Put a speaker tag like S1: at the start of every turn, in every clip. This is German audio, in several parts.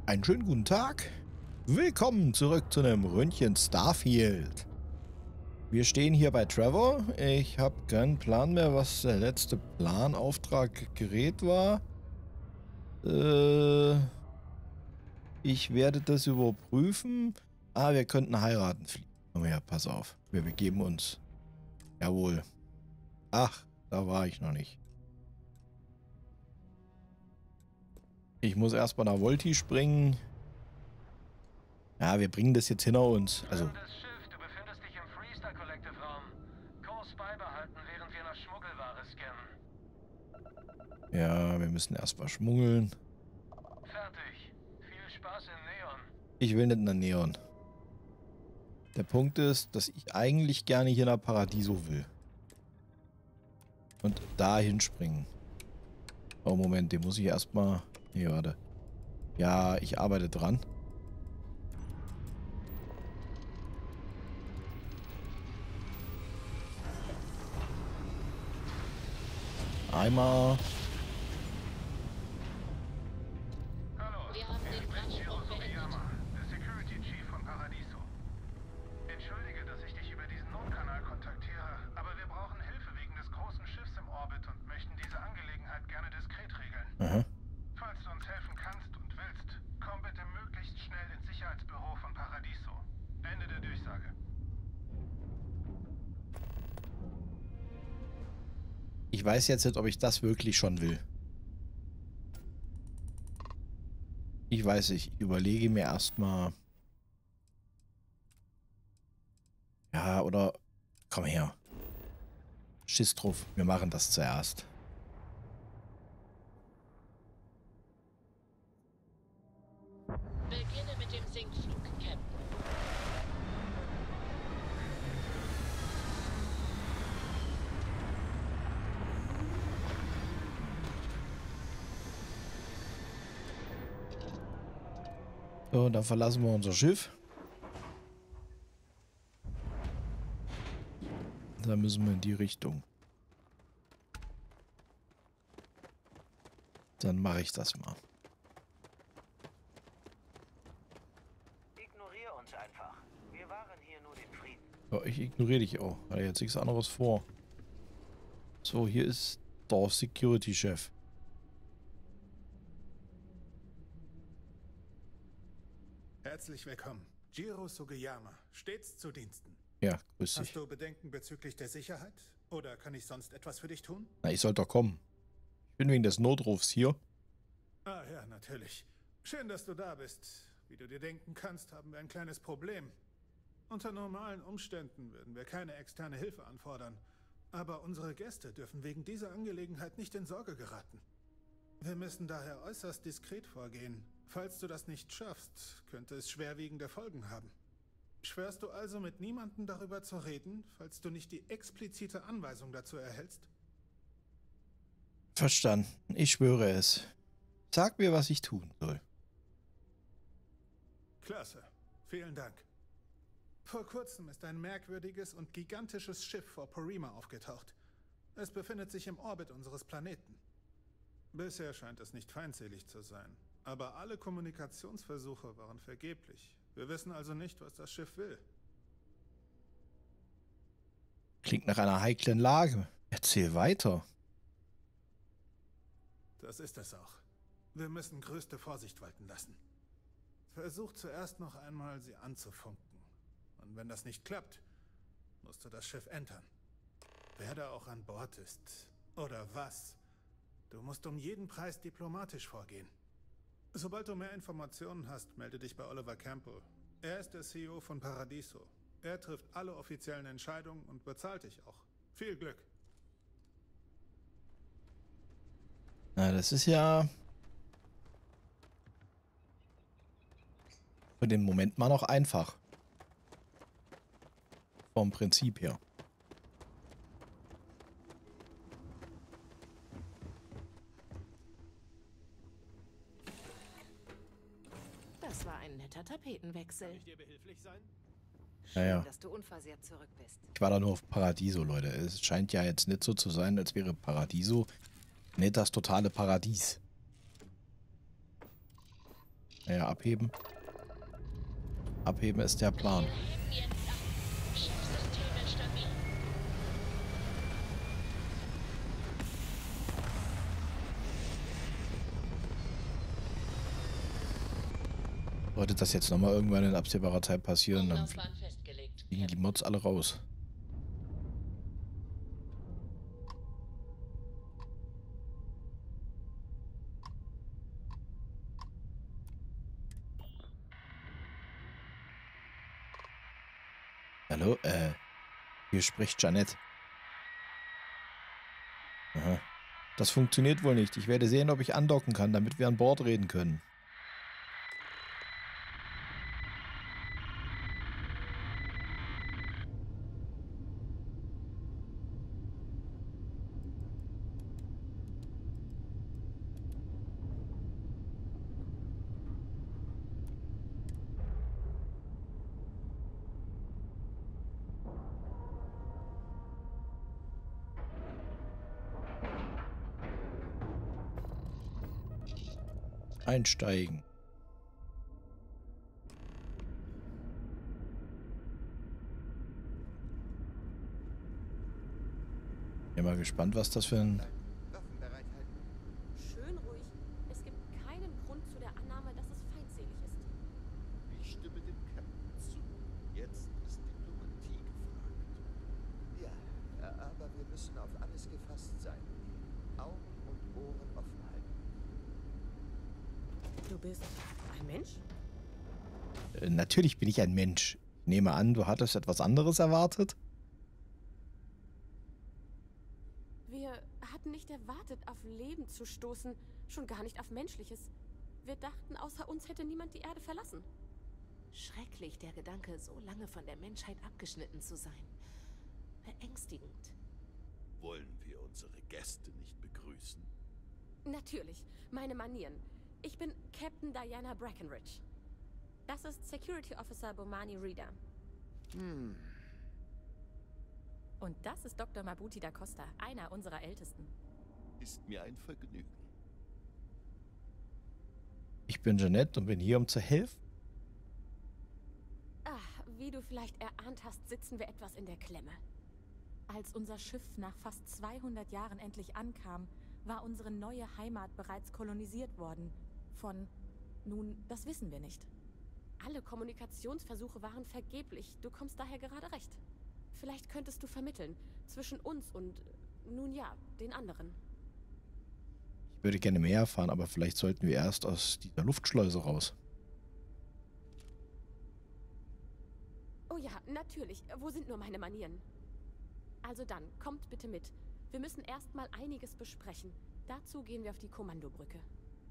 S1: Einen schönen guten Tag. Willkommen zurück zu einem Ründchen Starfield. Wir stehen hier bei Trevor. Ich habe keinen Plan mehr, was der letzte Planauftrag-Gerät war. Ich werde das überprüfen. Ah, wir könnten heiraten fliegen. Oh ja, pass auf. Wir begeben uns. Jawohl. Ach, da war ich noch nicht. Ich muss erstmal nach Volti springen. Ja, wir bringen das jetzt hinter uns. Also.
S2: Das Schiff, du befindest dich im Freestar Collective Raum. Kurs beibehalten, während wir nach Schmuggelware scannen.
S1: Ja, wir müssen erstmal schmuggeln.
S2: Fertig. Viel Spaß in Neon.
S1: Ich will nicht nach Neon. Der Punkt ist, dass ich eigentlich gerne hier nach Paradiso will. Und da hinspringen. Oh, Moment, den muss ich erstmal... Hier, warte. Ja, ich arbeite dran. Einmal.
S2: Hallo,
S3: Wir haben den
S2: ich bin Jiro
S3: Brandspruch beendet.
S2: Sugiyama, der Security Chief von Paradiso. Entschuldige, dass ich dich über diesen Notkanal kontaktiere, aber wir brauchen Hilfe wegen des großen Schiffs im Orbit und möchten diese Angelegenheit gerne diskret regeln.
S1: Aha.
S2: Falls du uns helfen kannst und willst, komm bitte möglichst schnell ins Sicherheitsbüro von Paradiso. Ende der Durchsage.
S1: Ich weiß jetzt nicht, ob ich das wirklich schon will. Ich weiß nicht. Ich überlege mir erstmal. Ja, oder... Komm her. Schiss drauf. Wir machen das zuerst.
S3: Beginne mit dem Sinkflug, Captain.
S1: So, dann verlassen wir unser Schiff. Da müssen wir in die Richtung. Dann mache ich das mal.
S2: Ignoriere uns einfach. Wir wahren hier nur den Frieden.
S1: Ja, ich ignoriere dich auch. Hat jetzt nichts anderes vor. So, hier ist der Security-Chef.
S4: Herzlich willkommen. Jiro Sugiyama, stets zu Diensten.
S1: Ja, grüß dich.
S4: Hast du Bedenken bezüglich der Sicherheit? Oder kann ich sonst etwas für dich tun?
S1: Na, ich soll doch kommen. Ich bin wegen des Notrufs hier.
S4: Ah ja, natürlich. Schön, dass du da bist. Wie du dir denken kannst, haben wir ein kleines Problem. Unter normalen Umständen würden wir keine externe Hilfe anfordern. Aber unsere Gäste dürfen wegen dieser Angelegenheit nicht in Sorge geraten. Wir müssen daher äußerst diskret vorgehen. Falls du das nicht schaffst, könnte es schwerwiegende Folgen haben. Schwörst du also mit niemandem darüber zu reden, falls du nicht die explizite Anweisung dazu erhältst?
S1: Verstanden. Ich schwöre es. Sag mir, was ich tun soll.
S4: Klasse. Vielen Dank. Vor kurzem ist ein merkwürdiges und gigantisches Schiff vor Porrima aufgetaucht. Es befindet sich im Orbit unseres Planeten. Bisher scheint es nicht feindselig zu sein. Aber alle Kommunikationsversuche waren vergeblich. Wir wissen also nicht, was das Schiff will.
S1: Klingt nach einer heiklen Lage. Erzähl weiter.
S4: Das ist es auch. Wir müssen größte Vorsicht walten lassen. Versuch zuerst noch einmal, sie anzufunken. Und wenn das nicht klappt, musst du das Schiff entern. Wer da auch an Bord ist. Oder was. Du musst um jeden Preis diplomatisch vorgehen. Sobald du mehr Informationen hast, melde dich bei Oliver Campbell. Er ist der CEO von Paradiso. Er trifft alle offiziellen Entscheidungen und bezahlt dich auch. Viel Glück.
S1: Na, das ist ja... für den Moment mal noch einfach. Vom Prinzip her.
S5: Das war ein netter Tapetenwechsel.
S6: Kann ich dir behilflich sein?
S5: Schön,
S1: Ja.
S5: dass du unversehrt zurück bist.
S1: Ich war da nur auf Paradiso, Leute. Es scheint ja jetzt nicht so zu sein, als wäre Paradiso nicht das totale Paradies. Naja, abheben. Abheben ist der Plan.
S3: Wir heben jetzt ab. Schiffssysteme stabil.
S1: Sollte das jetzt nochmal irgendwann in absehbarer Zeit passieren, dann
S3: Umlaufbahn festgelegt.
S1: fliegen die Mods alle raus. Hallo, hier spricht Jeanette. Aha. Das funktioniert wohl nicht. Ich werde sehen, ob ich andocken kann, damit wir an Bord reden können. Einsteigen. Bin mal gespannt, was das für ein...
S5: Schön ruhig. Es gibt keinen Grund zu der Annahme, dass es feindselig ist.
S6: Ich stimme dem Captain zu. Jetzt ist Diplomatie gefragt. Ja, aber wir müssen auf alles gefasst sein. Augen und Ohren offen halten.
S5: Du bist ein Mensch?
S1: Natürlich bin ich ein Mensch. Ich nehme an, du hattest etwas anderes erwartet?
S5: Wir hatten nicht erwartet, auf Leben zu stoßen, schon gar nicht auf menschliches. Wir dachten, außer uns hätte niemand die Erde verlassen. Schrecklich, der Gedanke, so lange von der Menschheit abgeschnitten zu sein. Beängstigend.
S6: Wollen wir unsere Gäste nicht begrüßen?
S5: Natürlich, meine Manieren. Ich bin Captain Diana Brackenridge. Das ist Security Officer Bomani Reader. Und das ist Dr. Mabuti da Costa, einer unserer Ältesten.
S6: Ist mir ein Vergnügen.
S1: Ich bin Jeanette und bin hier, um zu helfen.
S5: Wie du vielleicht erahnt hast, sitzen wir etwas in der Klemme. Als unser Schiff nach fast 200 Jahren endlich ankam, war unsere neue Heimat bereits kolonisiert worden. Nun, das wissen wir nicht. Alle Kommunikationsversuche waren vergeblich. Du kommst daher gerade recht. Vielleicht könntest du vermitteln zwischen uns und, nun ja, den anderen.
S1: Ich würde gerne mehr erfahren, aber vielleicht sollten wir erst aus dieser Luftschleuse raus.
S5: Oh ja, natürlich. Wo sind nur meine Manieren? Also dann, kommt bitte mit. Wir müssen erstmal einiges besprechen. Dazu gehen wir auf die Kommandobrücke.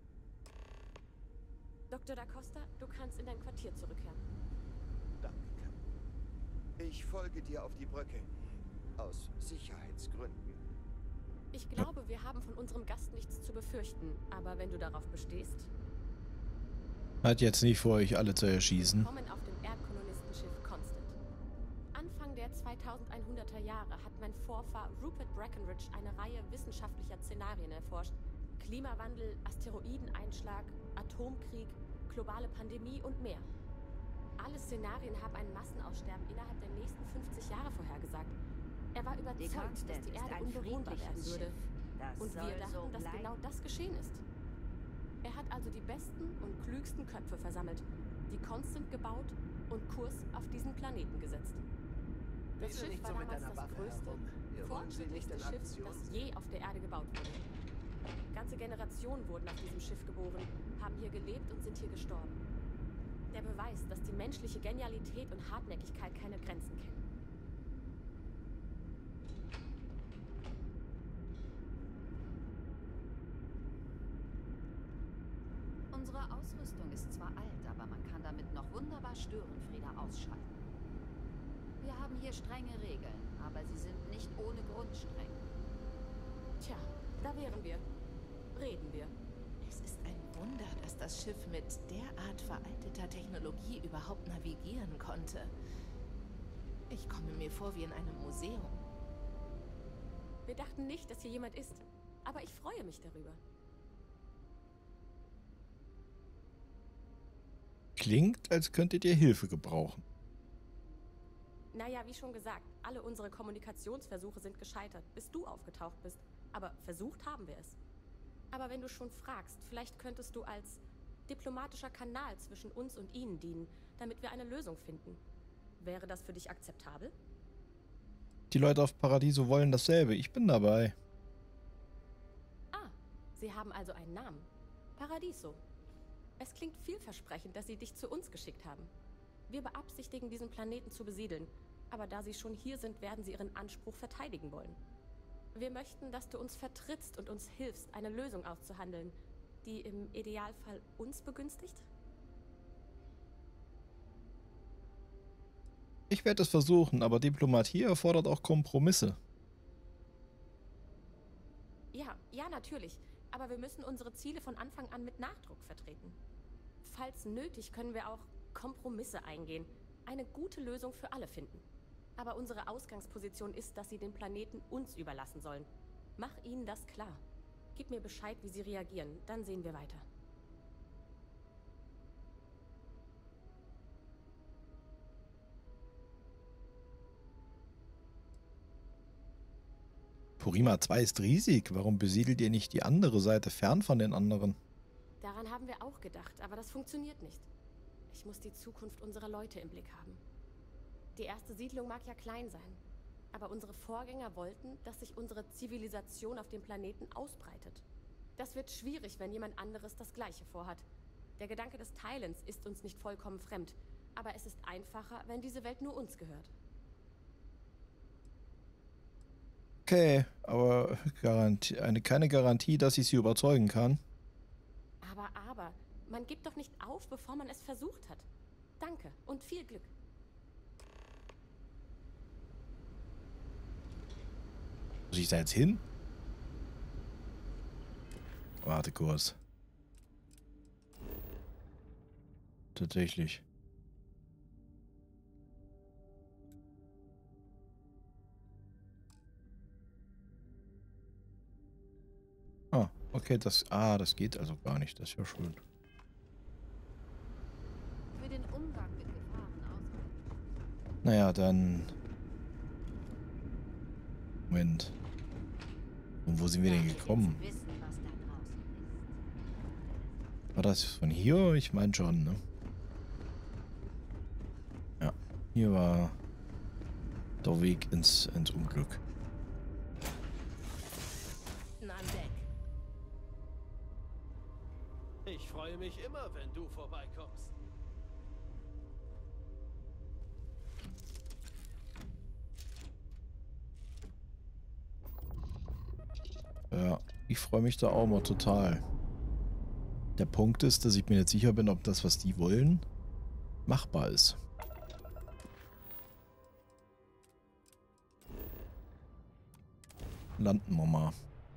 S5: Dr. da Costa, du kannst in dein Quartier zurückkehren.
S6: Danke, Captain. Ich folge dir auf die Brücke. Aus Sicherheitsgründen.
S5: Ich glaube, wir haben von unserem Gast nichts zu befürchten. Aber wenn du darauf bestehst...
S1: Hat jetzt nicht vor, euch alle zu erschießen.
S5: Willkommen auf dem Erdkolonistenschiff Constant. Anfang der 2100er Jahre hat mein Vorfahr Rupert Brackenridge eine Reihe wissenschaftlicher Szenarien erforscht. Klimawandel, Asteroideneinschlag, Atomkrieg, globale Pandemie und mehr. Alle Szenarien haben ein Massenaussterben innerhalb der nächsten 50 Jahre vorhergesagt. Er war überzeugt, dass die Erde unbewohnbar werden würde. Und wir dachten, dass genau das geschehen ist. Er hat also die besten und klügsten Köpfe versammelt, die Constant gebaut und Kurs auf diesen Planeten gesetzt. Das Schiff war damals das größte, fortschrittlichste Schiff, das je auf der Erde gebaut wurde. Ganze Generationen wurden auf diesem Schiff geboren, haben hier gelebt und sind hier gestorben. Der Beweis, dass die menschliche Genialität und Hartnäckigkeit keine Grenzen kennen.
S7: Unsere Ausrüstung ist zwar alt, aber man kann damit noch wunderbar Störenfriede ausschalten. Wir haben hier strenge Regeln, aber sie sind nicht ohne Grund streng.
S5: Tja, da wären wir. Reden wir.
S8: Es ist ein Wunder, dass das Schiff mit derart veralteter Technologie überhaupt navigieren konnte. Ich komme mir vor wie in einem Museum.
S5: Wir dachten nicht, dass hier jemand ist, aber ich freue mich darüber.
S1: klingt, als könntet ihr Hilfe gebrauchen.
S5: Naja, wie schon gesagt, alle unsere Kommunikationsversuche sind gescheitert, bis du aufgetaucht bist. Aber versucht haben wir es. Aber wenn du schon fragst, vielleicht könntest du als diplomatischer Kanal zwischen uns und ihnen dienen, damit wir eine Lösung finden. Wäre das für dich akzeptabel?
S1: Die Leute auf Paradiso wollen dasselbe. Ich bin dabei.
S5: Ah, sie haben also einen Namen. Paradiso. Es klingt vielversprechend, dass sie dich zu uns geschickt haben. Wir beabsichtigen, diesen Planeten zu besiedeln. Aber da sie schon hier sind, werden sie ihren Anspruch verteidigen wollen. Wir möchten, dass du uns vertrittst und uns hilfst, eine Lösung auszuhandeln, die im Idealfall uns begünstigt?
S1: Ich werde es versuchen, aber Diplomatie erfordert auch Kompromisse.
S5: Ja, natürlich. Aber wir müssen unsere Ziele von Anfang an mit Nachdruck vertreten. Falls nötig, können wir auch Kompromisse eingehen. Eine gute Lösung für alle finden. Aber unsere Ausgangsposition ist, dass sie den Planeten uns überlassen sollen. Mach ihnen das klar. Gib mir Bescheid, wie sie reagieren. Dann sehen wir weiter.
S1: Porrima 2 ist riesig. Warum besiedelt ihr nicht die andere Seite fern von den anderen?
S5: Daran haben wir auch gedacht, aber das funktioniert nicht. Ich muss die Zukunft unserer Leute im Blick haben. Die erste Siedlung mag ja klein sein, aber unsere Vorgänger wollten, dass sich unsere Zivilisation auf dem Planeten ausbreitet. Das wird schwierig, wenn jemand anderes das Gleiche vorhat. Der Gedanke des Teilens ist uns nicht vollkommen fremd, aber es ist einfacher, wenn diese Welt nur uns gehört.
S1: Okay, aber keine Garantie, dass ich sie überzeugen kann.
S5: Aber, man gibt doch nicht auf, bevor man es versucht hat. Danke und viel Glück.
S1: Muss ich da jetzt hin? Warte kurz. Tatsächlich. Ah, okay, das geht also gar nicht. Das ist ja schön.
S7: Für den Umgang mit Gefahren ausreichend.
S1: Naja, dann... Moment. Und wo sind wir denn gekommen?
S7: Wissen, was da draußen ist.
S1: War das von hier? Ich meine schon, ne? Ja, hier war der Weg ins Unglück.
S8: An Deck.
S9: Ich freue mich immer, wenn du vorbeikommst.
S1: Ja, ich freue mich da auch mal total. Der Punkt ist, dass ich mir nicht sicher bin, ob das, was die wollen, machbar ist. Landen wir mal.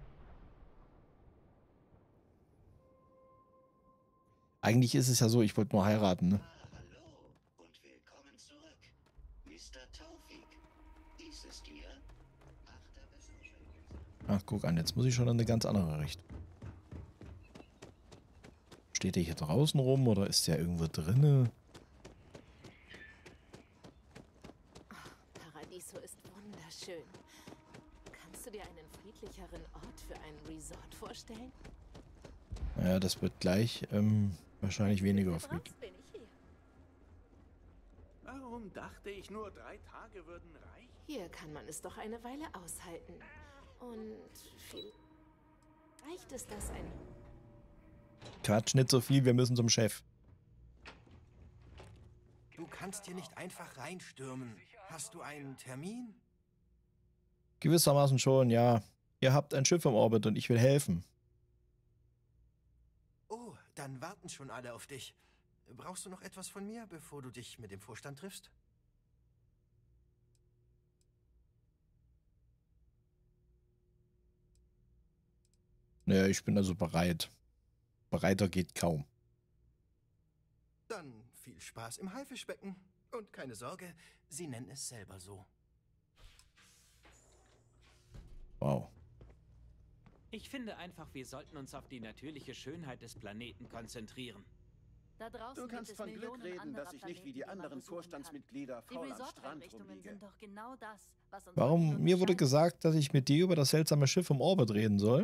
S1: Eigentlich ist es ja so, ich wollte nur heiraten, ne?
S10: Hallo und willkommen zurück, Mr. Taufik. Dies ist Ihr 8. Besuch.
S1: Ach, guck an, jetzt muss ich schon in eine ganz andere Richtung. Steht der hier draußen rum oder ist der irgendwo drinne?
S8: Paradiso ist wunderschön. Kannst du dir einen friedlicheren Ort für ein Resort vorstellen?
S1: Naja, das wird gleich wahrscheinlich weniger friedlich.
S8: Bin ich hier.
S9: Warum dachte ich nur 3 Tage würden reichen?
S8: Hier kann man es doch eine Weile aushalten. Und vielleicht ist das ein...
S1: Quatsch, nicht so viel, wir müssen zum Chef.
S11: Du kannst hier nicht einfach reinstürmen. Hast du einen Termin?
S1: Gewissermaßen schon, ja. Ihr habt ein Schiff im Orbit und ich will helfen.
S11: Oh, dann warten schon alle auf dich. Brauchst du noch etwas von mir, bevor du dich mit dem Vorstand triffst?
S1: Naja, ich bin also bereit. Bereiter geht kaum.
S11: Dann viel Spaß im Haifischbecken. Und keine Sorge, sie nennen es selber so.
S1: Wow.
S12: Ich finde einfach, wir sollten uns auf die natürliche Schönheit des Planeten konzentrieren.
S7: Da draußen
S6: Du
S7: gibt
S6: kannst
S7: es
S6: von Glück
S7: Millionen
S6: reden,
S7: anderer
S6: dass ich nicht wie die
S7: Planeten,
S6: anderen
S7: man besuchen
S6: Vorstandsmitglieder
S7: kann. Die
S6: faul am Strand
S7: Resort-Einrichtungen
S6: rumliege.
S7: sind doch genau das, was uns
S1: Warum?
S7: von ihnen
S1: Mir wurde
S7: unterscheidet.
S1: gesagt, dass ich mit dir über das seltsame Schiff im Orbit reden soll.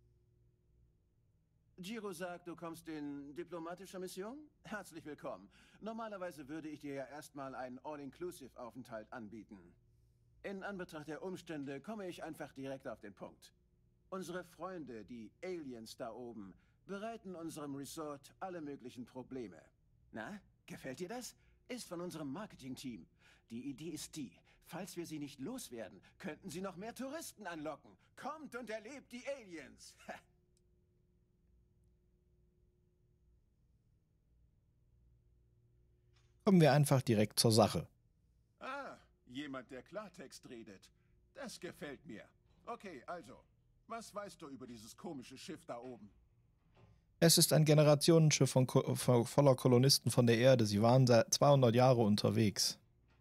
S6: Giro sagt, du kommst in diplomatischer Mission? Herzlich willkommen. Normalerweise würde ich dir ja erstmal einen All-Inclusive-Aufenthalt anbieten. In Anbetracht der Umstände komme ich einfach direkt auf den Punkt. Unsere Freunde, die Aliens da oben, bereiten unserem Resort alle möglichen Probleme. Na, gefällt dir das? Ist von unserem Marketing-Team. Die Idee ist die, falls wir sie nicht loswerden, könnten sie noch mehr Touristen anlocken. Kommt und erlebt die Aliens!
S1: Kommen wir einfach direkt zur Sache.
S12: Ah, jemand, der Klartext redet. Das gefällt mir. Okay, also, was weißt du über dieses komische Schiff da oben?
S1: Es ist ein Generationenschiff voller Kolonisten von der Erde. Sie waren seit 200 Jahre unterwegs.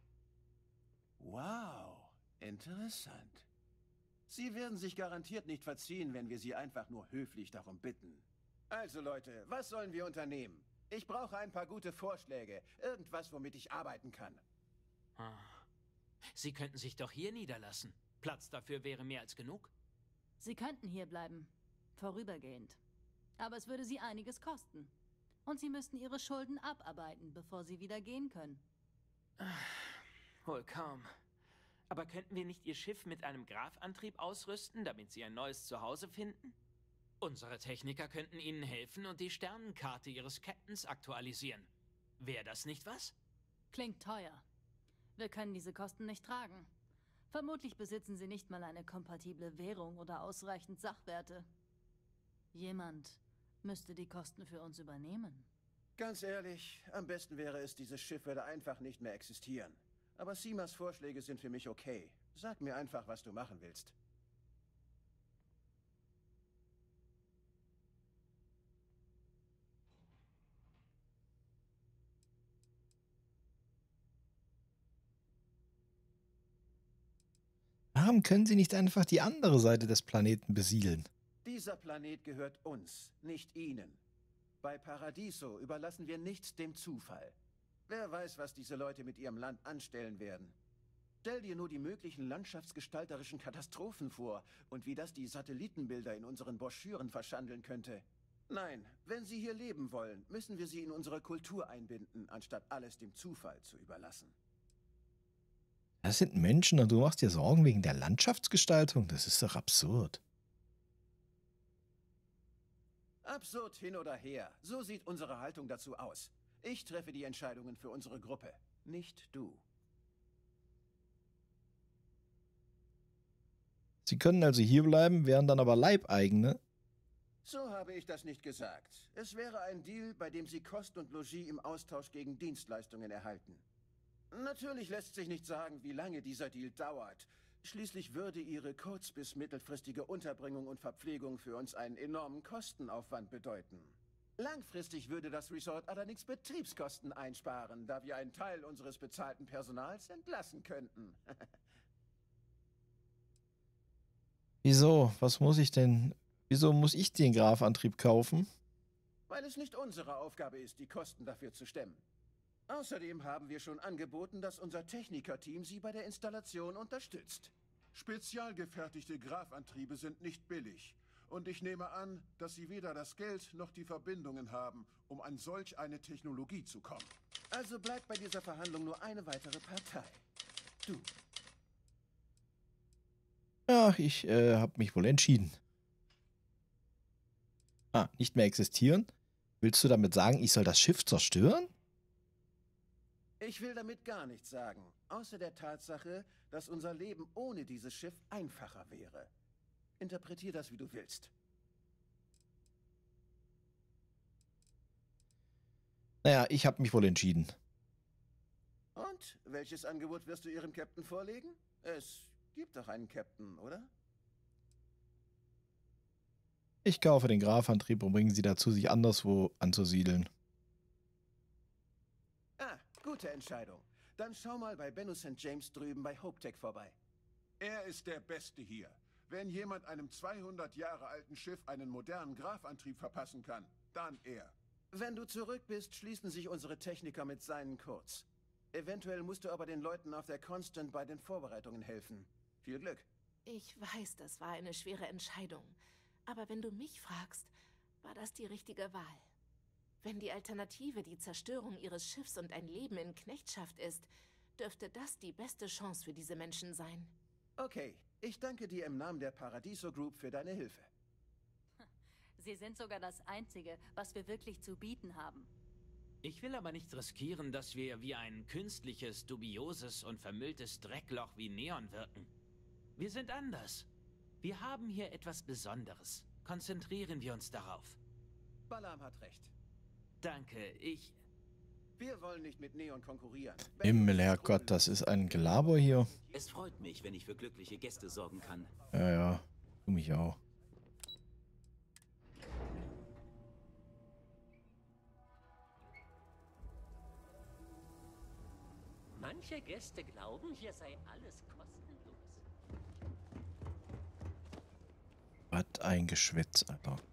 S6: Wow, interessant. Sie werden sich garantiert nicht verziehen, wenn wir sie einfach nur höflich darum bitten. Also Leute, was sollen wir unternehmen? Ich brauche ein paar gute Vorschläge. Irgendwas, womit ich arbeiten kann.
S13: Sie könnten sich doch hier niederlassen. Platz dafür wäre mehr als genug.
S7: Sie könnten hier bleiben. Vorübergehend. Aber es würde sie einiges kosten. Und sie müssten ihre Schulden abarbeiten, bevor sie wieder gehen können.
S13: Wohl kaum. Aber könnten wir nicht Ihr Schiff mit einem Graphantrieb ausrüsten, damit Sie ein neues Zuhause finden? Unsere Techniker könnten Ihnen helfen und die Sternenkarte Ihres Captains aktualisieren. Wäre das nicht was?
S7: Klingt teuer. Wir können diese Kosten nicht tragen. Vermutlich besitzen sie nicht mal eine kompatible Währung oder ausreichend Sachwerte. Jemand müsste die Kosten für uns übernehmen.
S6: Ganz ehrlich, am besten wäre es, dieses Schiff würde einfach nicht mehr existieren. Aber Simas Vorschläge sind für mich okay. Sag mir einfach, was du machen willst.
S1: Warum können Sie nicht einfach die andere Seite des Planeten besiedeln?
S6: Dieser Planet gehört uns, nicht Ihnen. Bei Paradiso überlassen wir nichts dem Zufall. Wer weiß, was diese Leute mit ihrem Land anstellen werden. Stell dir nur die möglichen landschaftsgestalterischen Katastrophen vor und wie das die Satellitenbilder in unseren Broschüren verschandeln könnte. Nein, wenn Sie hier leben wollen, müssen wir Sie in unsere Kultur einbinden, anstatt alles dem Zufall zu überlassen.
S1: Das sind Menschen und du machst dir Sorgen wegen der Landschaftsgestaltung? Das ist doch absurd.
S6: Absurd hin oder her, so sieht unsere Haltung dazu aus. Ich treffe die Entscheidungen für unsere Gruppe, nicht du.
S1: Sie können also hier bleiben, wären dann aber Leibeigene.
S6: So habe ich das nicht gesagt. Es wäre ein Deal, bei dem Sie Kost und Logis im Austausch gegen Dienstleistungen erhalten. Natürlich lässt sich nicht sagen, wie lange dieser Deal dauert. Schließlich würde Ihre kurz- bis mittelfristige Unterbringung und Verpflegung für uns einen enormen Kostenaufwand bedeuten. Langfristig würde das Resort allerdings Betriebskosten einsparen, da wir einen Teil unseres bezahlten Personals entlassen könnten.
S1: Wieso? Wieso muss ich den Graphantrieb kaufen?
S6: Weil es nicht unsere Aufgabe ist, die Kosten dafür zu stemmen. Außerdem haben wir schon angeboten, dass unser Technikerteam Sie bei der Installation unterstützt.
S12: Spezialgefertigte Graphantriebe sind nicht billig. Und ich nehme an, dass Sie weder das Geld noch die Verbindungen haben, um an solch eine Technologie zu kommen.
S6: Also bleibt bei dieser Verhandlung nur eine weitere Partei. Du.
S1: Ja, ich habe mich wohl entschieden. Nicht mehr existieren? Willst du damit sagen, ich soll das Schiff zerstören?
S6: Ich will damit gar nichts sagen, außer der Tatsache, dass unser Leben ohne dieses Schiff einfacher wäre. Interpretier das, wie du willst.
S1: Naja, ich habe mich wohl entschieden.
S6: Und welches Angebot wirst du Ihrem Captain vorlegen? Es gibt doch einen Captain, oder?
S1: Ich kaufe den Graphantrieb und bringe sie dazu, sich anderswo anzusiedeln.
S6: Gute Entscheidung. Dann schau mal bei Benno St. James drüben bei HopeTech vorbei.
S12: Er ist der Beste hier. Wenn jemand einem 200 Jahre alten Schiff einen modernen Graphantrieb verpassen kann, dann er.
S14: Wenn du zurück bist, schließen sich unsere Techniker mit seinen kurz. Eventuell musst du aber den Leuten auf der Constant bei den Vorbereitungen helfen. Viel Glück.
S8: Ich weiß, das war eine schwere Entscheidung. Aber wenn du mich fragst, war das die richtige Wahl. Wenn die Alternative die Zerstörung ihres Schiffs und ein Leben in Knechtschaft ist, dürfte das die beste Chance für diese Menschen sein.
S14: Okay, ich danke dir im Namen der Paradiso Group für deine Hilfe.
S7: Sie sind sogar das Einzige, was wir wirklich zu bieten haben.
S13: Ich will aber nicht riskieren, dass wir wie ein künstliches, dubioses und vermülltes Dreckloch wie Neon wirken. Wir sind anders. Wir haben hier etwas Besonderes. Konzentrieren wir uns darauf.
S14: Balam hat recht.
S13: Danke,
S14: Wir wollen nicht mit Neon konkurrieren.
S1: Herrgott, das ist ein Gelaber hier.
S15: Es freut mich, wenn ich für glückliche Gäste sorgen kann.
S1: Ja, du mich auch.
S16: Manche Gäste glauben, hier sei alles kostenlos.
S1: Was ein Geschwätz, Alter.